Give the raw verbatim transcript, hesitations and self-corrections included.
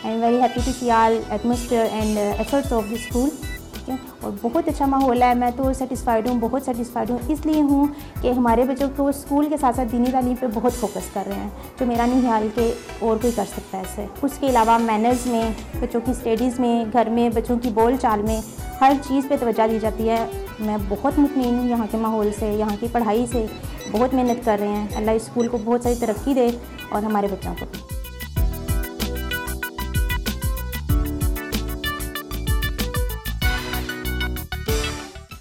I am very happy to see all atmosphere and efforts of the school. ठीक है, और बहुत अच्छा माहौल है। मैं तो सेटिस्फाइड हूँ, बहुत सेटिस्फाइड हूँ इसलिए हूँ कि हमारे बच्चों को स्कूल के साथ साथ दीनी तालीम पे बहुत फोकस कर रहे हैं, जो मेरा नहीं ख्याल कि और कोई कर सकता है ऐसे। उसके अलावा मैनर्स में, बच्चों की स्टडीज़ में, घर में बच्चों की बोल चाल में, हर चीज़ पे तवज्जो दी जाती है। मैं बहुत मुतमईन हूँ यहाँ के माहौल से, यहाँ की पढ़ाई से। बहुत मेहनत कर रहे हैं। अल्लाह इस स्कूल को बहुत सारी तरक्की दे और हमारे बच्चों को भी।